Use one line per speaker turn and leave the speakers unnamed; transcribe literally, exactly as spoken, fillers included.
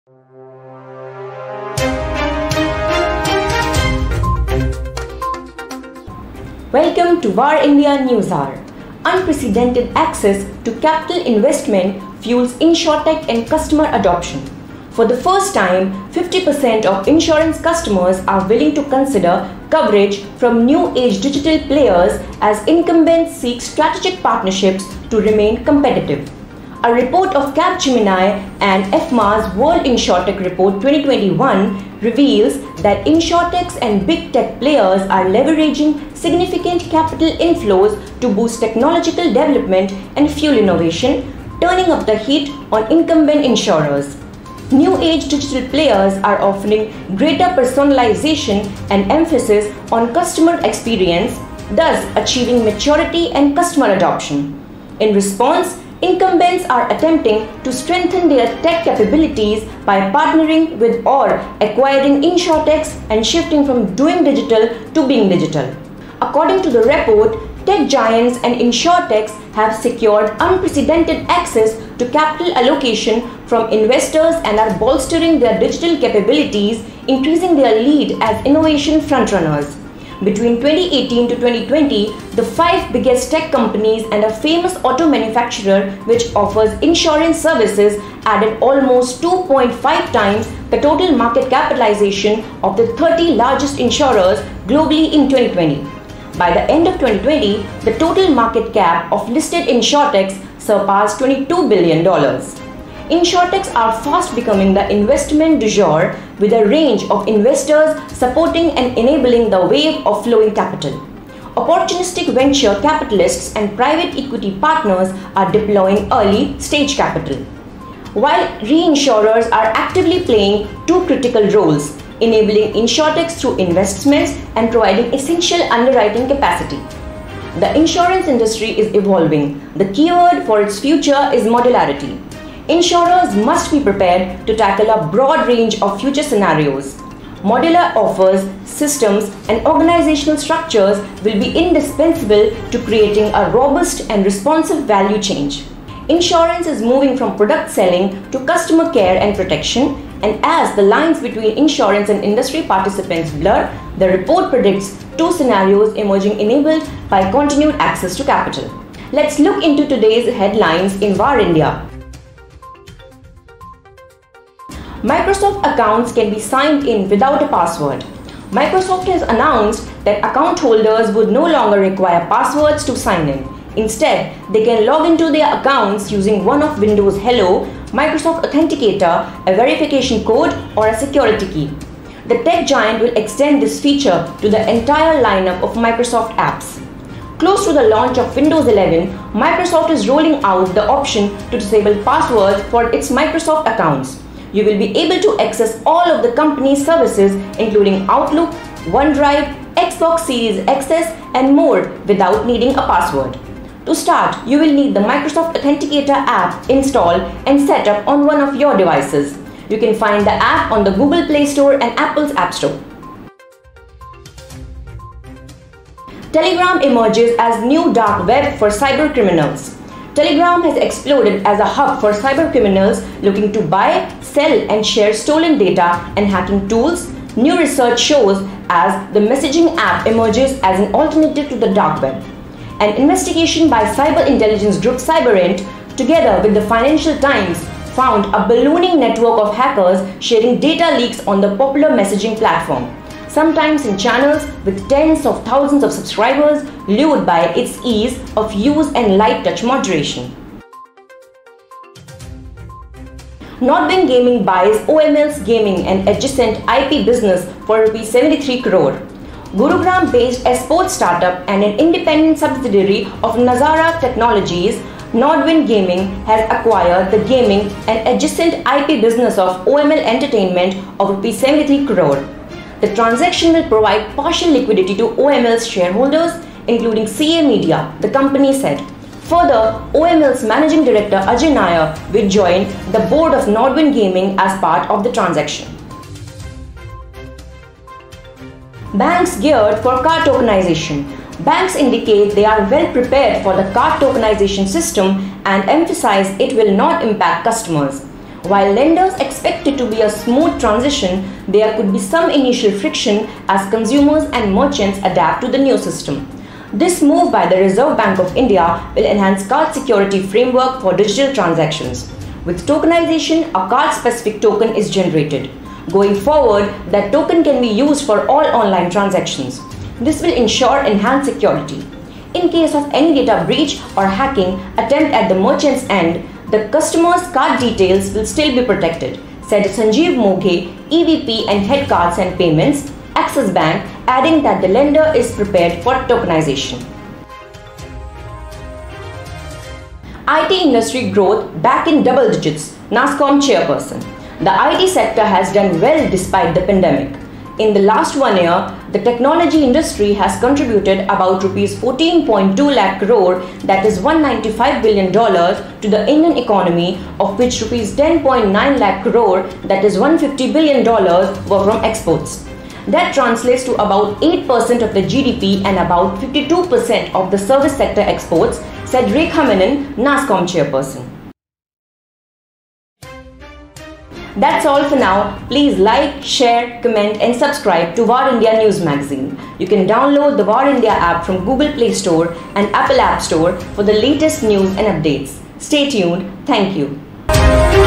Welcome to VAR India News Hour. Unprecedented access to capital investment fuels InsurTech and customer adoption. For the first time, fifty percent of insurance customers are willing to consider coverage from new age digital players as incumbents seek strategic partnerships to remain competitive. A report of Capgemini and F M A's World InsurTech Report twenty twenty-one reveals that InsurTechs and big tech players are leveraging significant capital inflows to boost technological development and fuel innovation, turning up the heat on incumbent insurers. New age digital players are offering greater personalization and emphasis on customer experience, thus achieving maturity and customer adoption. In response, incumbents are attempting to strengthen their tech capabilities by partnering with or acquiring InsurTechs and shifting from doing digital to being digital. According to the report, tech giants and InsurTechs have secured unprecedented access to capital allocation from investors and are bolstering their digital capabilities, increasing their lead as innovation frontrunners. Between twenty eighteen to twenty twenty, the five biggest tech companies and a famous auto manufacturer which offers insurance services added almost two point five times the total market capitalization of the thirty largest insurers globally in twenty twenty. By the end of twenty twenty, the total market cap of listed InsurTechs surpassed twenty-two billion dollars. InsurTechs are fast becoming the investment du jour, with a range of investors supporting and enabling the wave of flowing capital. Opportunistic venture capitalists and private equity partners are deploying early stage capital, while reinsurers are actively playing two critical roles, enabling InsurTechs through investments and providing essential underwriting capacity. The insurance industry is evolving. The keyword for its future is modularity. Insurers must be prepared to tackle a broad range of future scenarios. Modular offers, systems, and organizational structures will be indispensable to creating a robust and responsive value chain. Insurance is moving from product selling to customer care and protection, and as the lines between insurance and industry participants blur, the report predicts two scenarios emerging enabled by continued access to capital. Let's look into today's headlines in VAR India. Microsoft accounts can be signed in without a password. Microsoft has announced that account holders would no longer require passwords to sign in. Instead, they can log into their accounts using one of Windows Hello, Microsoft Authenticator, a verification code, or a security key. The tech giant will extend this feature to the entire lineup of Microsoft apps. Close to the launch of Windows eleven, Microsoft is rolling out the option to disable passwords for its Microsoft accounts. You will be able to access all of the company's services including Outlook, OneDrive, Xbox Series X S and more without needing a password. To start, you will need the Microsoft Authenticator app installed and set up on one of your devices. You can find the app on the Google Play Store and Apple's App Store. Telegram emerges as new dark web for cyber criminals. Telegram has exploded as a hub for cyber criminals looking to buy, sell and share stolen data and hacking tools. New research shows as the messaging app emerges as an alternative to the dark web. An investigation by cyber intelligence group Cyberint, together with the Financial Times, found a ballooning network of hackers sharing data leaks on the popular messaging platform, sometimes in channels with tens of thousands of subscribers, lured by its ease of use and light touch moderation. Nodwin Gaming buys O M L's gaming and adjacent I P business for rupees seventy-three crore. Gurugram-based esports startup and an independent subsidiary of Nazara Technologies, Nodwin Gaming has acquired the gaming and adjacent I P business of O M L Entertainment of rupees seventy-three crore. The transaction will provide partial liquidity to O M L's shareholders, including C A Media, the company said. Further, O M L's managing director Ajay Nair will join the board of Nodwin Gaming as part of the transaction. Banks geared for card tokenization. Banks indicate they are well prepared for the card tokenization system and emphasize it will not impact customers. While lenders expect it to be a smooth transition, there could be some initial friction as consumers and merchants adapt to the new system. This move by the Reserve Bank of India will enhance card security framework for digital transactions. With tokenization, a card-specific token is generated. Going forward, that token can be used for all online transactions. This will ensure enhanced security. In case of any data breach or hacking attempt at the merchant's end, the customer's card details will still be protected, said Sanjeev Moghe, E V P and Head Cards and Payments, Axis Bank, adding that the lender is prepared for tokenization. I T industry growth back in double digits, NASSCOM chairperson. The I T sector has done well despite the pandemic. In the last one year, the technology industry has contributed about rupees fourteen point two lakh crore, that is one hundred ninety-five billion dollars, to the Indian economy, of which rupees ten point nine lakh crore, that is one hundred fifty billion dollars, were from exports. That translates to about eight percent of the G D P and about fifty-two percent of the service sector exports, said Rekha Menon, NASSCOM chairperson. That's all for now. Please like, share, comment and subscribe to War India News Magazine. You can download the War India app from Google Play Store and Apple App Store for the latest news and updates. Stay tuned. Thank you.